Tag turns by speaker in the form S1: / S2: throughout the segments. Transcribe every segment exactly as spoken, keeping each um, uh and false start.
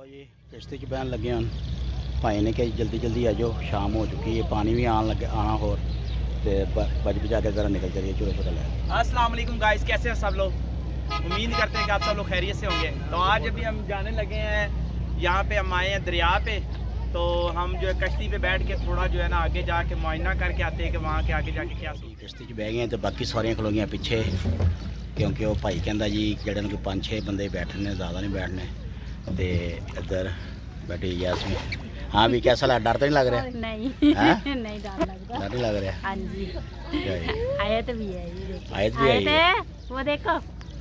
S1: जी किश्ती च बहन लगे हन भाई ने कि जल्दी जल्दी आ जाओ, शाम हो चुकी है, पानी भी आन लगे आना होर तो बज बजा के ज़रा निकल चलिए चूल्हे पर ले।
S2: अस्सलाम वालेकुम गाइस, कैसे हैं सब लोग? उम्मीद करते हैं कि आप सब लोग खैरियत से होंगे। तो आज अभी हम जाने लगे हैं, यहाँ पे हम आए हैं दरिया पे। तो हम जो है कश्ती पे बैठ के थोड़ा जो है ना आगे जाके मुआयना करके आते हैं कि वहाँ के आगे जाके क्या सूझ।
S1: किश्ती च बह गए तो बाकी सारियां खलोगियां पिछे, क्योंकि वो भाई कहता जी जड़े कोई पाँच छे बंदे बैठने, ज़्यादा नहीं बैठने। तो इधर बैठी यासमीन। हाँ भी कैसा लगा? डर तो नहीं लग रहा? नहीं नहीं डर लग रहा। डर नहीं लग रहा? हाँ जी। आयत भी है, ये देखो आयत भी है, वो देखो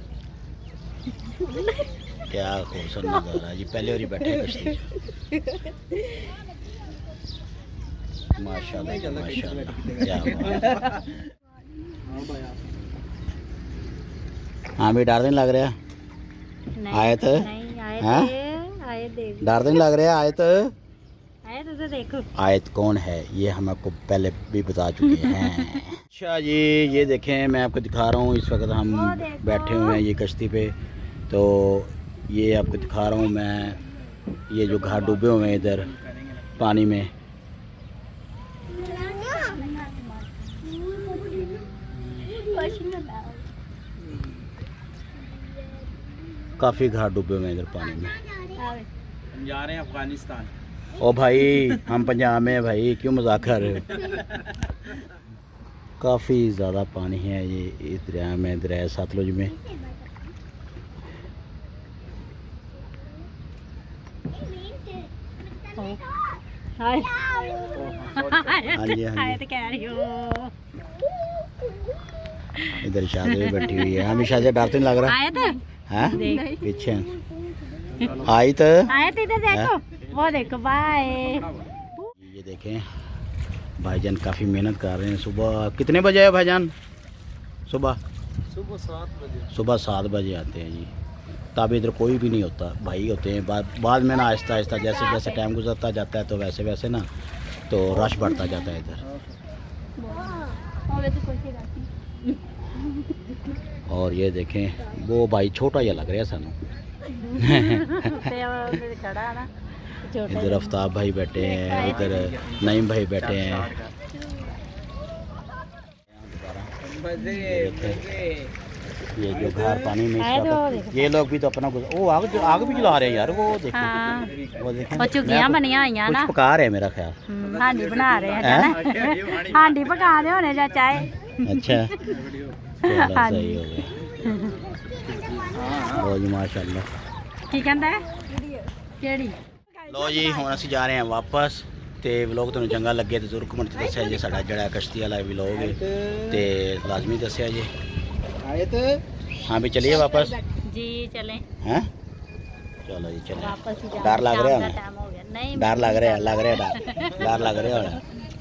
S1: क्या खूबसूरत नज़ारा जी। पहले और ही बैठे कश्ती माशाल्लाह माशाल्लाह, क्या बात। हाँ भी डर नहीं लग रहा? आयत हाँ डर नहीं लग रहा? आयत आयत तो देखो, आयत कौन है ये हम आपको पहले भी बता चुके हैं। अच्छा जी, ये देखें मैं आपको दिखा रहा हूँ, इस वक्त हम बैठे हुए हैं ये कश्ती पे। तो ये आपको दिखा रहा हूँ मैं, ये जो घाट डूबे हुए हैं इधर पानी में। काफ़ी घाट डूबे हुए हैं इधर पानी में।
S2: हम जा रहे हैं अफगानिस्तान।
S1: ओ भाई हम पंजाब में हैं भाई, क्यों मजाक कर रहे हो? काफ़ी ज़्यादा पानी है ये इस दरिया में, दरिया सतलुज में। हाँ जी हाँ जी, इधर शादी भी बैठी हुई है। हमें शादी डर तो नहीं लग रहा? हाँ पीछे आई तो आए तो इधर देखो, वो देखो बाय। ये देखें भाईजान काफ़ी मेहनत कर रहे हैं। सुबह कितने बजे है भाईजान? सुबह सुबह सात बजे सुबह सात बजे आते हैं जी। तब इधर कोई भी नहीं होता, भाई होते हैं। बाद बाद में ना आहिस्ता आहिस्ता जैसे जैसे टाइम गुजरता जाता है तो वैसे वैसे ना तो रश बढ़ता जाता है इधर। और ये देखें वो भाई छोटा या लग रहा है सानू। इधर आफ्ताब भाई बैठे हैं, इधर नईम भाई बैठे हैं। ये जो घर पानी में ये लोग भी तो अपना वो आग जो आग भी जला रहे हैं यार। वो देखो हाँ। वो देखें वो चुगियां बनी हुई हैं ना, पका रहे हैं मेरा ख्याल। हांडी बना रहे हैं ना, हांडी पका रहे होने जा चाय। अच्छा सही हो गया। लो जी माशाल्लाह, ठीक है। लो जी हुण असीं जा रहे हैं वापस। तो व्लॉग तुहानूं चंगा लगे तो जरूर कमेंट दस्सिया जी। साडा जिहड़ा कश्ती वाला व्लॉग है तो लाजमी दस्सिया जी। हाँ भी चलिए वापस जी, चलें हैं? चलो जी चलो। डर लग रहा है? डर लग रहा है? लग रहा है डर डर लग रहा है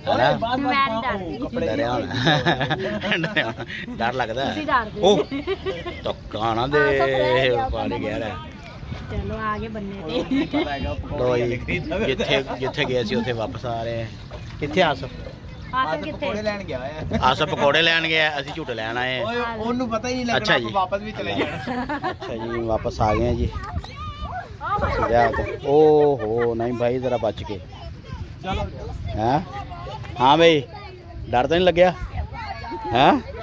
S1: डर लगता है? ओह तो काना दे पानी गया है। चलो आगे बनने दे। लो जिथे जिथे गए सी उथे वापस आ रहे हैं। किथे आसफ? आसफ पकौड़े लैन गया है। आसफ पकौड़े लैन गया, असीं झूटे लैन आए हैं। ओनू पता ही नहीं लगना। अच्छा जी वापस भी चले जाना। अच्छा जी वापस आ गए हैं जी। ओ हो नहीं भाई जरा बच के। हैं? हाँ भाई डर तो नहीं लग गया? हैं?